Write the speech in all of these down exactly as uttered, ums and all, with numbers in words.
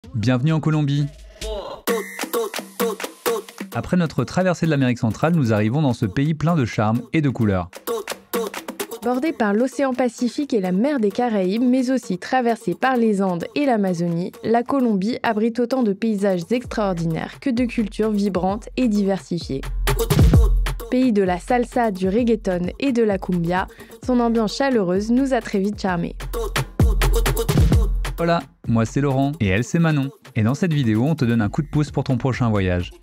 Bienvenue en Colombie. Après notre traversée de l'Amérique centrale, nous arrivons dans ce pays plein de charme et de couleurs. Bordée par l'océan Pacifique et la mer des Caraïbes, mais aussi traversée par les Andes et l'Amazonie, la Colombie abrite autant de paysages extraordinaires que de cultures vibrantes et diversifiées. Pays de la salsa, du reggaeton et de la cumbia, son ambiance chaleureuse nous a très vite charmés. Voilà, moi c'est Laurent et elle c'est Manon. Et dans cette vidéo, on te donne un coup de pouce pour ton prochain voyage.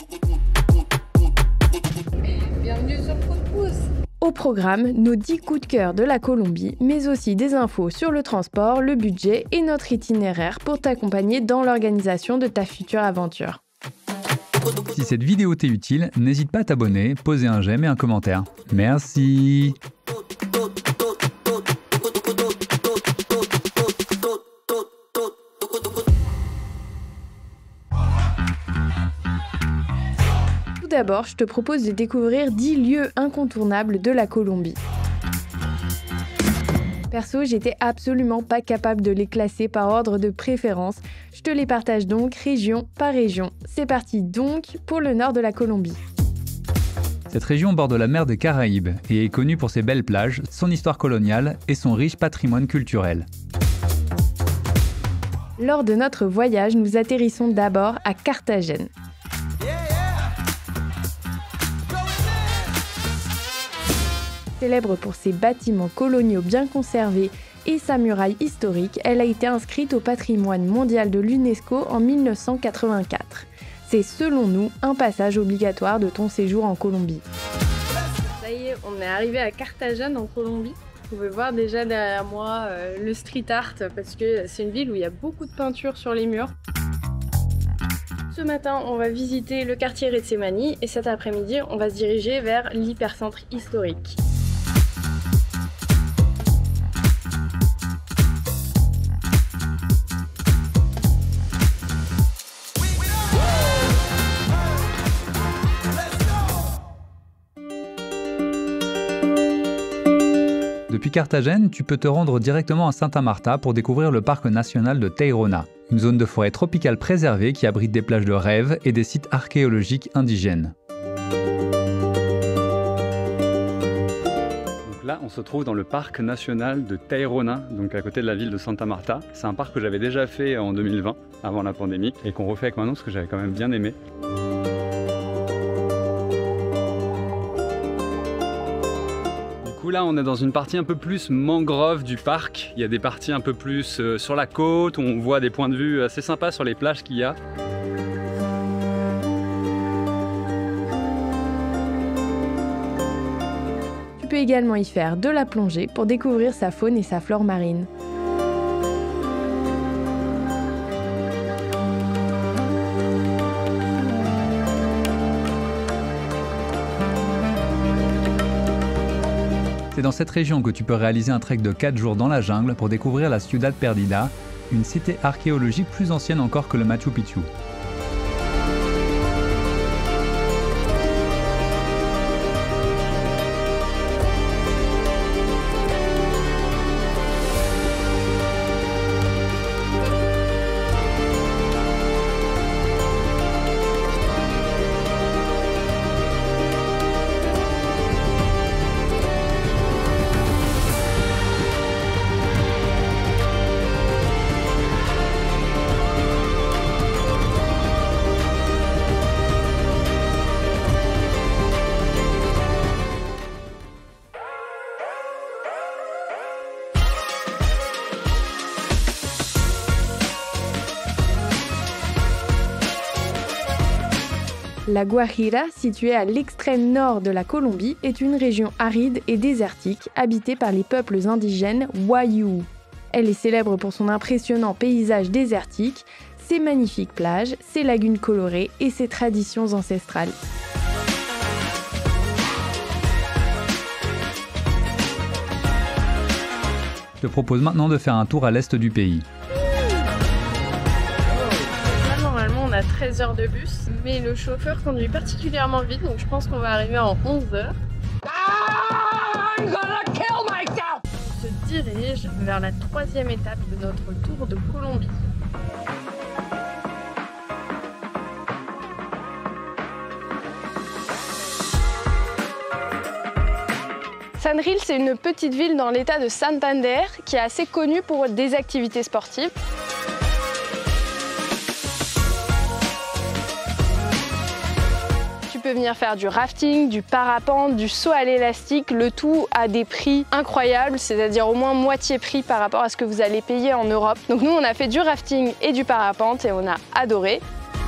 Bienvenue sur Coup de pouce. Au programme, nos dix coups de cœur de la Colombie, mais aussi des infos sur le transport, le budget et notre itinéraire pour t'accompagner dans l'organisation de ta future aventure. Si cette vidéo t'est utile, n'hésite pas à t'abonner, poser un j'aime et un commentaire. Merci. Tout d'abord, je te propose de découvrir dix lieux incontournables de la Colombie. Perso, j'étais absolument pas capable de les classer par ordre de préférence. Je te les partage donc région par région. C'est parti donc pour le nord de la Colombie. Cette région borde la mer des Caraïbes et est connue pour ses belles plages, son histoire coloniale et son riche patrimoine culturel. Lors de notre voyage, nous atterrissons d'abord à Carthagène. Célèbre pour ses bâtiments coloniaux bien conservés et sa muraille historique, elle a été inscrite au patrimoine mondial de l'UNESCO en mille neuf cent quatre-vingt-quatre. C'est selon nous un passage obligatoire de ton séjour en Colombie. Ça y est, on est arrivé à Carthagène en Colombie. Vous pouvez voir déjà derrière moi euh, le street art parce que c'est une ville où il y a beaucoup de peinture sur les murs. Ce matin, on va visiter le quartier Getsemani et cet après-midi, on va se diriger vers l'hypercentre historique. Depuis Carthagène, tu peux te rendre directement à Santa Marta pour découvrir le parc national de Tayrona, une zone de forêt tropicale préservée qui abrite des plages de rêve et des sites archéologiques indigènes. Donc là, on se trouve dans le parc national de Tayrona, donc à côté de la ville de Santa Marta. C'est un parc que j'avais déjà fait en deux mille vingt, avant la pandémie, et qu'on refait avec Manon parce que j'avais quand même bien aimé. Là, on est dans une partie un peu plus mangrove du parc. Il y a des parties un peu plus euh, sur la côte où on voit des points de vue assez sympas sur les plages qu'il y a. Tu peux également y faire de la plongée pour découvrir sa faune et sa flore marine. C'est dans cette région que tu peux réaliser un trek de quatre jours dans la jungle pour découvrir la Ciudad Perdida, une cité archéologique plus ancienne encore que le Machu Picchu. La Guajira, située à l'extrême nord de la Colombie, est une région aride et désertique habitée par les peuples indigènes Wayuu. Elle est célèbre pour son impressionnant paysage désertique, ses magnifiques plages, ses lagunes colorées et ses traditions ancestrales. Je te propose maintenant de faire un tour à l'est du pays. On a treize heures de bus, mais le chauffeur conduit particulièrement vite, donc je pense qu'on va arriver en onze heures. I'm gonna kill myself. On se dirige vers la troisième étape de notre tour de Colombie. Sanril, c'est une petite ville dans l'état de Santander qui est assez connue pour des activités sportives. Tu peux venir faire du rafting, du parapente, du saut à l'élastique, le tout à des prix incroyables, c'est-à-dire au moins moitié prix par rapport à ce que vous allez payer en Europe. Donc nous, on a fait du rafting et du parapente et on a adoré.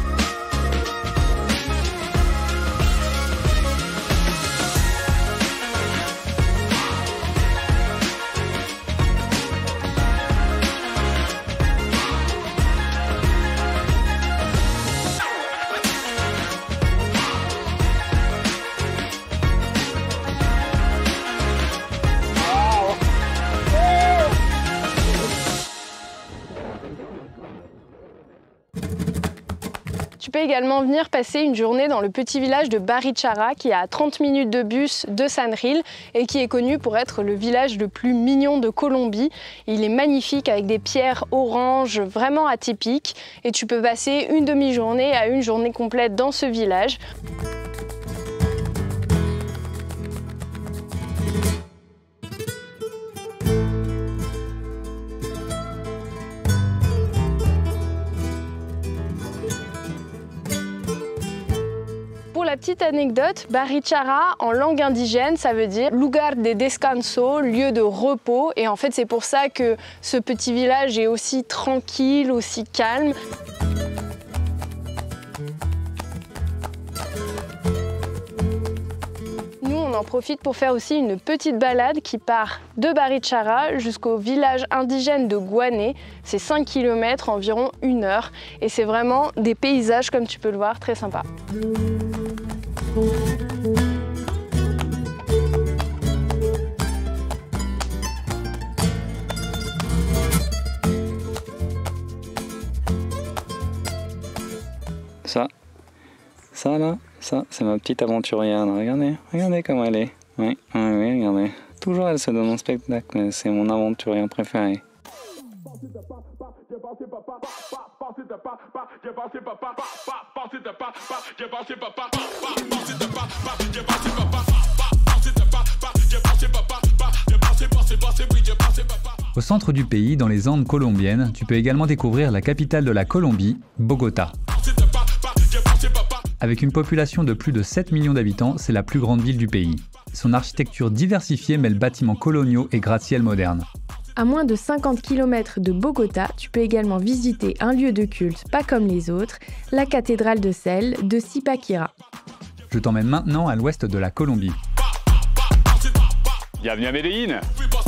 Tu peux également venir passer une journée dans le petit village de Barichara qui est à trente minutes de bus de Sanril et qui est connu pour être le village le plus mignon de Colombie. Il est magnifique avec des pierres oranges vraiment atypiques et tu peux passer une demi-journée à une journée complète dans ce village. Pour la petite anecdote, Barichara en langue indigène, ça veut dire lugar de descanso, lieu de repos. Et en fait, c'est pour ça que ce petit village est aussi tranquille, aussi calme. Nous, on en profite pour faire aussi une petite balade qui part de Barichara jusqu'au village indigène de Guané. C'est cinq kilomètres, environ une heure. Et c'est vraiment des paysages, comme tu peux le voir, très sympas. Ça, ça là, ça, c'est ma petite aventurière. Regardez, regardez comment elle est. Oui, oui, oui, regardez. Toujours elle se donne un spectacle, mais c'est mon aventurière préférée. Au centre du pays, dans les Andes colombiennes, tu peux également découvrir la capitale de la Colombie, Bogota. Avec une population de plus de sept millions d'habitants, c'est la plus grande ville du pays. Son architecture diversifiée mêle bâtiments coloniaux et gratte-ciel modernes. À moins de cinquante kilomètres de Bogota, tu peux également visiter un lieu de culte pas comme les autres, la cathédrale de sel de Zipaquirá. Je t'emmène maintenant à l'ouest de la Colombie. Bienvenue à Medellín.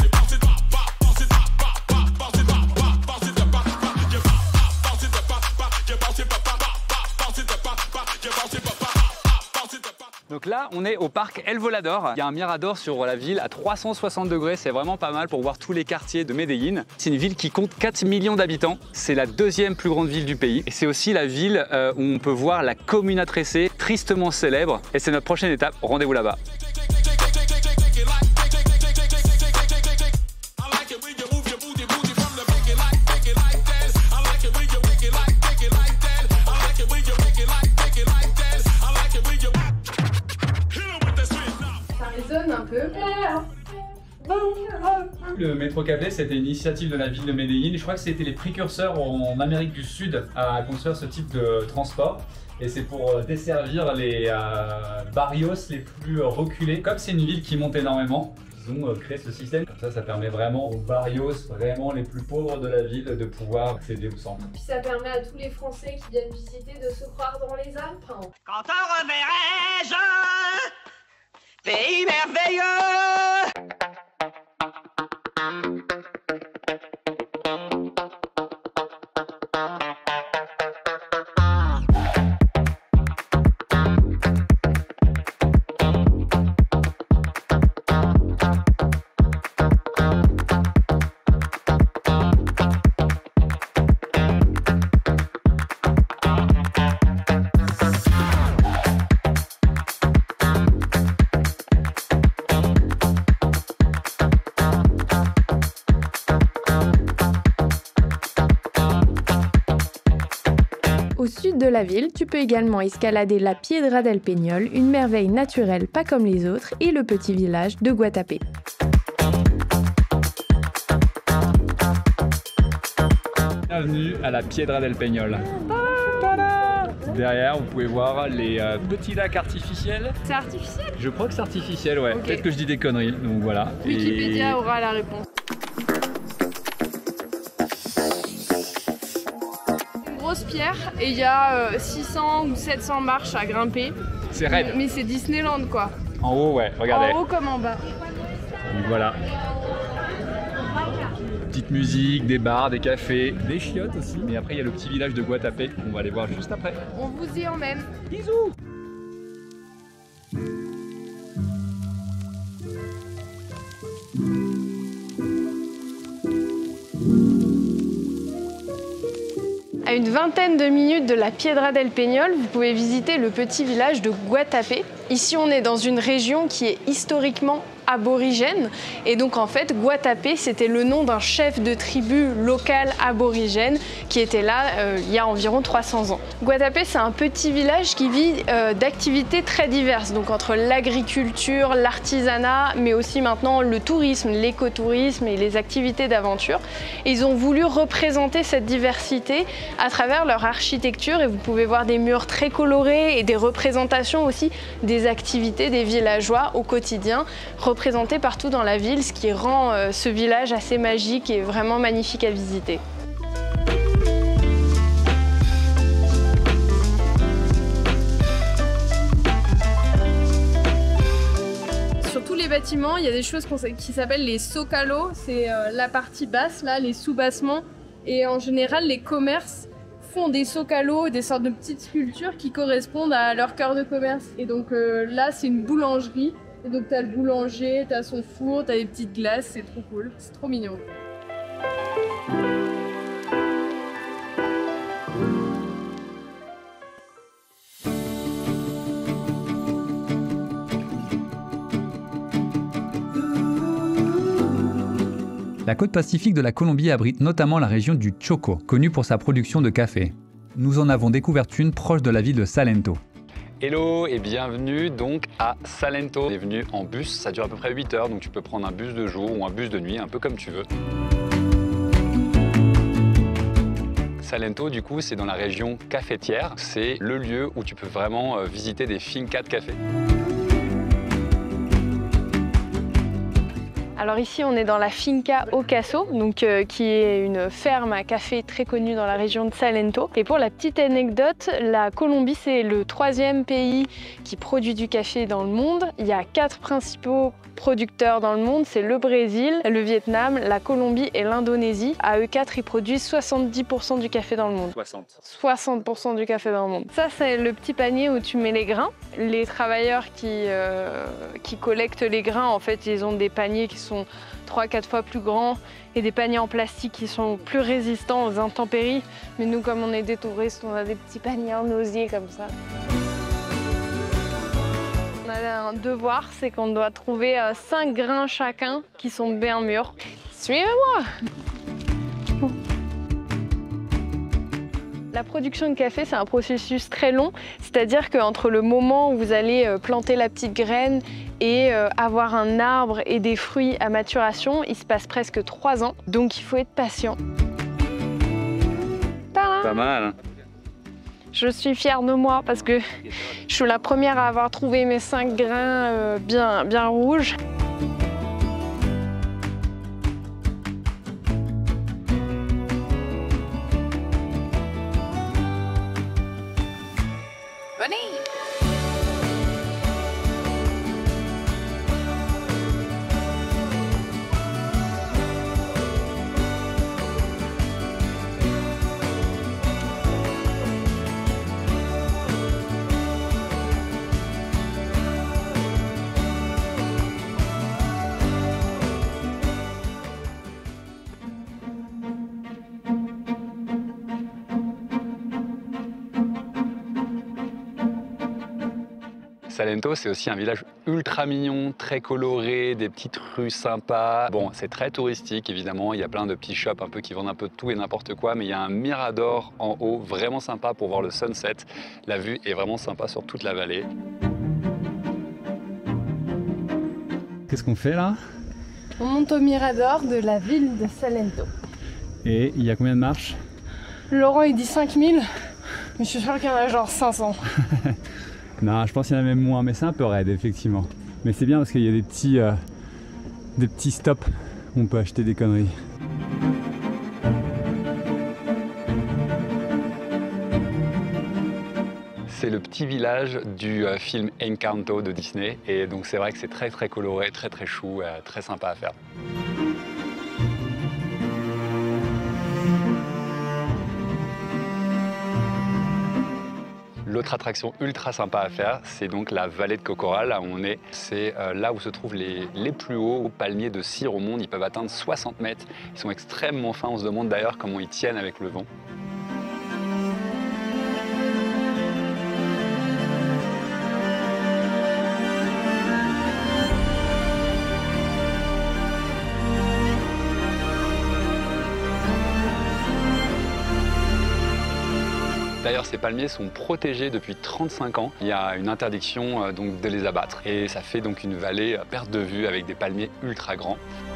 Donc là, on est au parc El Volador. Il y a un mirador sur la ville à trois cent soixante degrés. C'est vraiment pas mal pour voir tous les quartiers de Medellín. C'est une ville qui compte quatre millions d'habitants. C'est la deuxième plus grande ville du pays. Et c'est aussi la ville euh, où on peut voir la Comuna treize, tristement célèbre. Et c'est notre prochaine étape. Rendez-vous là-bas. Un peu. Le métro câblé, c'était une initiative de la ville de Medellín. Je crois que c'était les précurseurs en Amérique du Sud à construire ce type de transport. Et c'est pour desservir les euh, barrios les plus reculés. Comme c'est une ville qui monte énormément, ils ont créé ce système. Comme ça, ça permet vraiment aux barrios vraiment les plus pauvres de la ville de pouvoir accéder au centre. Puis ça permet à tous les Français qui viennent visiter de se croire dans les Alpes. Quand on reverrai-je pays merveilleux. Au sud de la ville, tu peux également escalader la Piedra del Peñol, une merveille naturelle pas comme les autres, et le petit village de Guatapé. Bienvenue à la Piedra del Peñol. Derrière, vous pouvez voir les euh, petits lacs artificiels. C'est artificiel? Je crois que c'est artificiel, ouais. Okay. Peut-être que je dis des conneries, donc voilà. Wikipédia Et... aura la réponse. Une grosse pierre et il y a euh, six cents ou sept cents marches à grimper. C'est raide. Mais c'est Disneyland quoi. En haut, ouais, regardez. En haut comme en bas. Donc voilà. Petite musique, des bars, des cafés, des chiottes aussi. Et après, il y a le petit village de Guatapé qu'on va aller voir juste après. On vous y emmène. Bisous! À une vingtaine de minutes de la Piedra del Peñol, vous pouvez visiter le petit village de Guatapé. Ici, on est dans une région qui est historiquement aborigène. Et donc, en fait, Guatapé, c'était le nom d'un chef de tribu local aborigène qui était là euh, il y a environ trois cents ans. Guatapé, c'est un petit village qui vit euh, d'activités très diverses, donc entre l'agriculture, l'artisanat, mais aussi maintenant le tourisme, l'écotourisme et les activités d'aventure. Et ils ont voulu représenter cette diversité à travers leur architecture et vous pouvez voir des murs très colorés et des représentations aussi des activités des villageois au quotidien, représentés partout dans la ville, ce qui rend euh, ce village assez magique et vraiment magnifique à visiter. Sur tous les bâtiments, il y a des choses qui s'appellent les zócalos, c'est euh, la partie basse, là, les sous-bassements, et en général les commerces font des zócalos, des sortes de petites sculptures qui correspondent à leur cœur de commerce. Et donc euh, là, c'est une boulangerie. Et donc t'as le boulanger, t'as son four, t'as des petites glaces, c'est trop cool, c'est trop mignon. La côte pacifique de la Colombie abrite notamment la région du Chocó, connue pour sa production de café. Nous en avons découvert une proche de la ville de Salento. Hello et bienvenue donc à Salento. On est venu en bus, ça dure à peu près huit heures, donc tu peux prendre un bus de jour ou un bus de nuit, un peu comme tu veux. Salento, du coup, c'est dans la région cafetière. C'est le lieu où tu peux vraiment euh, visiter des fincas de café. Alors ici, on est dans la Finca Ocaso, donc, euh, qui est une ferme à café très connue dans la région de Salento. Et pour la petite anecdote, la Colombie, c'est le troisième pays qui produit du café dans le monde. Il y a quatre principaux producteurs dans le monde, c'est le Brésil, le Vietnam, la Colombie et l'Indonésie. À eux quatre, ils produisent soixante-dix pour cent du café dans le monde. soixante. soixante pour cent du café dans le monde. Ça, c'est le petit panier où tu mets les grains. Les travailleurs qui, euh, qui collectent les grains, en fait, ils ont des paniers qui sont trois à quatre fois plus grands et des paniers en plastique qui sont plus résistants aux intempéries. Mais nous, comme on est des touristes, on a des petits paniers en osier comme ça. On a un devoir, c'est qu'on doit trouver cinq grains chacun qui sont bien mûrs. Suivez-moi! La production de café, c'est un processus très long, c'est-à-dire qu'entre le moment où vous allez planter la petite graine et avoir un arbre et des fruits à maturation, il se passe presque trois ans, donc il faut être patient. Tadam! Pas mal. Je suis fière de moi parce que je suis la première à avoir trouvé mes cinq grains bien, bien rouges. Salento, c'est aussi un village ultra mignon, très coloré, des petites rues sympas. Bon, c'est très touristique, évidemment. Il y a plein de petits shops un peu qui vendent un peu de tout et n'importe quoi, mais il y a un mirador en haut, vraiment sympa pour voir le sunset. La vue est vraiment sympa sur toute la vallée. Qu'est-ce qu'on fait là? On monte au mirador de la ville de Salento. Et il y a combien de marches? Laurent il dit cinq mille, mais je suis sûr qu'il y en a genre cinq cents. Non, je pense qu'il y en a même moins, mais c'est un peu raide effectivement. Mais c'est bien parce qu'il y a des petits, euh, des petits stops où on peut acheter des conneries. C'est le petit village du euh, film Encanto de Disney. Et donc c'est vrai que c'est très très coloré, très très chou, euh, très sympa à faire. L'autre attraction ultra sympa à faire, c'est donc la vallée de Cocora, là où on est. C'est euh, là où se trouvent les, les plus hauts palmiers de cire au monde. Ils peuvent atteindre soixante mètres. Ils sont extrêmement fins. On se demande d'ailleurs comment ils tiennent avec le vent. D'ailleurs, ces palmiers sont protégés depuis trente-cinq ans. Il y a une interdiction euh, donc, de les abattre. Et ça fait donc une vallée à perte de vue avec des palmiers ultra grands.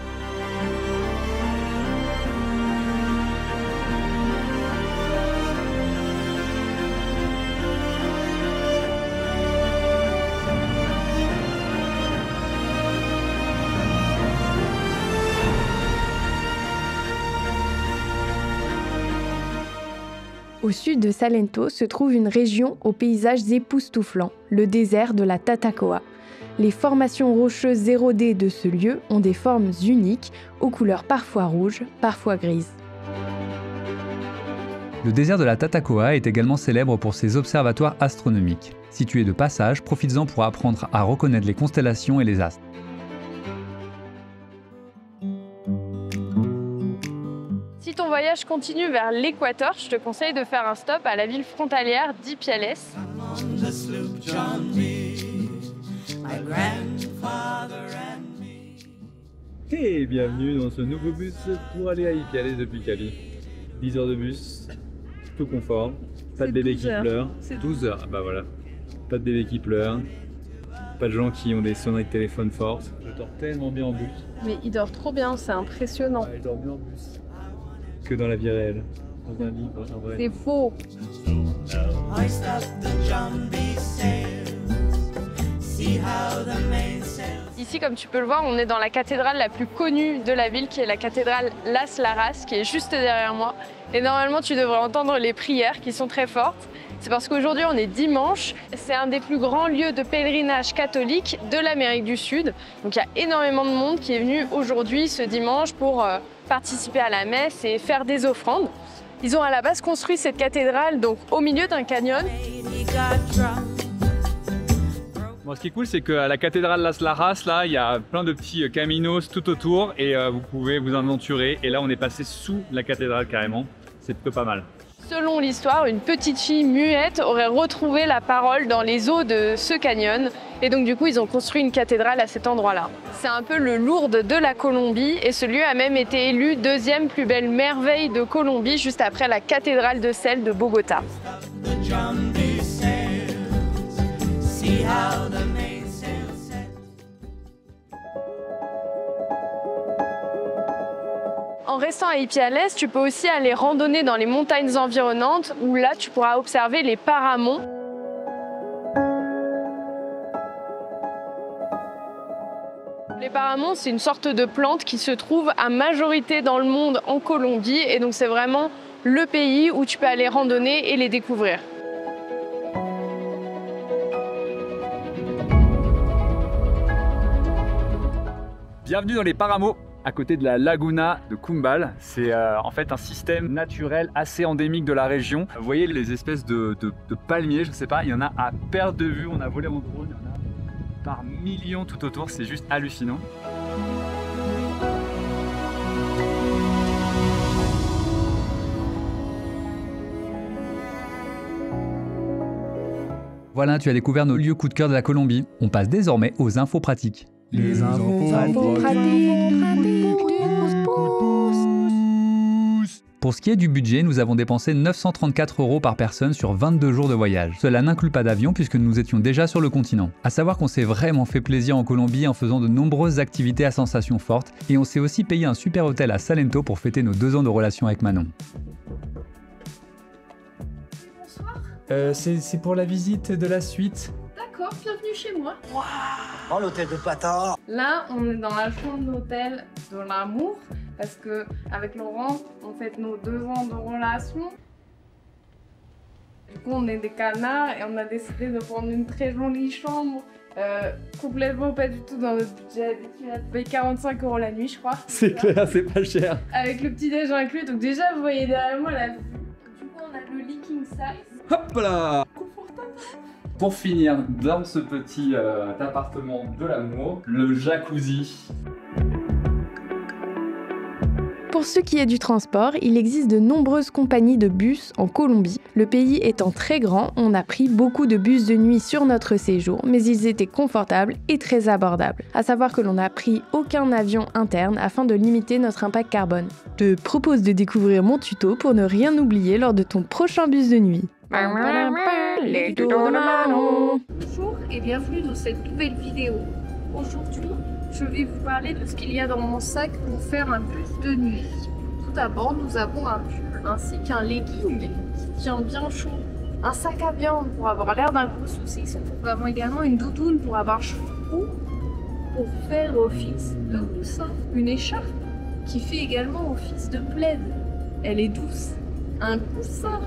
Au sud de Salento se trouve une région aux paysages époustouflants, le désert de la Tatacoa. Les formations rocheuses érodées de ce lieu ont des formes uniques, aux couleurs parfois rouges, parfois grises. Le désert de la Tatacoa est également célèbre pour ses observatoires astronomiques. Situés de passage, profites-en pour apprendre à reconnaître les constellations et les astres. Si ton voyage continue vers l'équateur, je te conseille de faire un stop à la ville frontalière d'Ipiales. Et bienvenue dans ce nouveau bus pour aller à Ipiales depuis Cali. dix heures de bus, tout confort, pas de bébé qui pleure. douze heures, ah bah voilà. Pas de bébé qui pleure, pas de gens qui ont des sonneries de téléphone fortes. Je dors tellement bien en bus. Mais il dort trop bien, c'est impressionnant. Ah, je dors mieux en bus que dans la vie réelle, dans un livre, en vrai. C'est faux. Ici, comme tu peux le voir, on est dans la cathédrale la plus connue de la ville, qui est la cathédrale Las Laras, qui est juste derrière moi. Et normalement, tu devrais entendre les prières qui sont très fortes. C'est parce qu'aujourd'hui, on est dimanche. C'est un des plus grands lieux de pèlerinage catholique de l'Amérique du Sud. Donc, il y a énormément de monde qui est venu aujourd'hui, ce dimanche, pour euh, participer à la messe et faire des offrandes. Ils ont à la base construit cette cathédrale donc au milieu d'un canyon. Bon, ce qui est cool, c'est qu'à la cathédrale Las Laras, là, il y a plein de petits caminos tout autour et euh, vous pouvez vous aventurer. Et là, on est passé sous la cathédrale carrément. C'est plutôt pas mal. Selon l'histoire, une petite fille muette aurait retrouvé la parole dans les eaux de ce canyon. Et donc du coup, ils ont construit une cathédrale à cet endroit-là. C'est un peu le Lourdes de la Colombie et ce lieu a même été élu deuxième plus belle merveille de Colombie, juste après la cathédrale de sel de Bogota. En restant à Ipiales, tu peux aussi aller randonner dans les montagnes environnantes où là, tu pourras observer les paramons. Les paramons, c'est une sorte de plante qui se trouve à majorité dans le monde en Colombie et donc c'est vraiment le pays où tu peux aller randonner et les découvrir. Bienvenue dans les Paramos, à côté de la laguna de Cumbal. C'est euh, en fait un système naturel assez endémique de la région. Vous voyez les espèces de, de, de palmiers, je sais pas, il y en a à perte de vue. On a volé en drone, il y en a par millions tout autour, c'est juste hallucinant. Voilà, tu as découvert nos lieux coup de cœur de la Colombie. On passe désormais aux infos pratiques. Les infos pratiques. Pour ce qui est du budget, nous avons dépensé neuf cent trente-quatre euros par personne sur vingt-deux jours de voyage. Cela n'inclut pas d'avion puisque nous étions déjà sur le continent. À savoir qu'on s'est vraiment fait plaisir en Colombie en faisant de nombreuses activités à sensations fortes et on s'est aussi payé un super hôtel à Salento pour fêter nos deux ans de relation avec Manon. Bonsoir. Euh, c'est pour la visite de la suite. D'accord, bienvenue chez moi. Oh, l'hôtel de Patard. Là, on est dans la chambre d'hôtel de l'amour parce que avec Laurent, on fête nos deux ans de relation. Du coup, on est des canards et on a décidé de prendre une très jolie chambre, euh, complètement pas du tout dans notre budget habituel. On paye quarante-cinq euros la nuit, je crois. C'est clair, c'est pas cher. Avec le petit déj inclus. Donc déjà, vous voyez derrière moi la vue. Du coup, on a le lit king size. Hop là. Pour finir, dans ce petit euh, appartement de l'amour, le jacuzzi. Pour ce qui est du transport, il existe de nombreuses compagnies de bus en Colombie. Le pays étant très grand, on a pris beaucoup de bus de nuit sur notre séjour, mais ils étaient confortables et très abordables. À savoir que l'on n'a pris aucun avion interne afin de limiter notre impact carbone. Je te propose de découvrir mon tuto pour ne rien oublier lors de ton prochain bus de nuit. Les tutos de Manon. Bonjour et bienvenue dans cette nouvelle vidéo. Aujourd'hui, je vais vous parler de ce qu'il y a dans mon sac pour faire un bus de nuit. Tout d'abord, nous avons un pull ainsi qu'un legging qui tient bien chaud, un sac à viande pour avoir l'air d'un gros saucisse. Nous avons également une doudoune pour avoir chaud pour faire office de coussin, une écharpe qui fait également office de plaid. Elle est douce. Un coussin.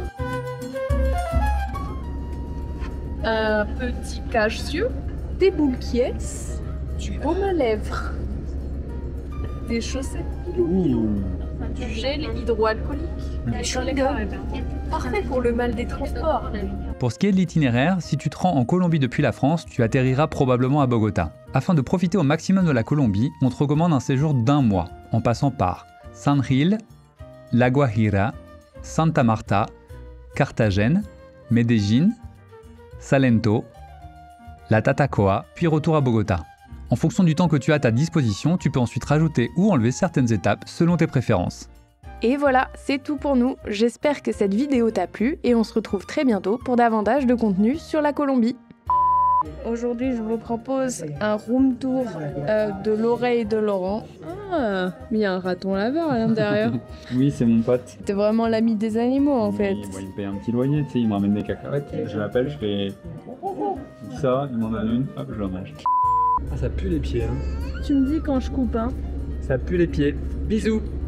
Un petit cache-yeux, des boules qui est, du baume à lèvres, des chaussettes pilou, du gel hydroalcoolique, des chewing-gums. Parfait pour le mal des transports. Pour ce qui est de l'itinéraire, si tu te rends en Colombie depuis la France, tu atterriras probablement à Bogota. Afin de profiter au maximum de la Colombie, on te recommande un séjour d'un mois, en passant par San Gil, La Guajira, Santa Marta, Cartagène, Medellín, Salento, la Tatacoa, puis retour à Bogota. En fonction du temps que tu as à ta disposition, tu peux ensuite rajouter ou enlever certaines étapes selon tes préférences. Et voilà, c'est tout pour nous. J'espère que cette vidéo t'a plu et on se retrouve très bientôt pour davantage de contenu sur la Colombie. Aujourd'hui, je vous propose un room tour euh, de l'oreille de Laurent. Ah, mais il y a un raton laveur à l'intérieur. Oui, c'est mon pote. T'es vraiment l'ami des animaux en fait. Oui, bon, il me paye un petit loyer, tu sais, il me ramène des cacahuètes. Je l'appelle, je fais ça, il m'en donne une, hop, je le mange. Ah, ça pue les pieds, hein. Tu me dis quand je coupe, hein. Ça pue les pieds. Bisous.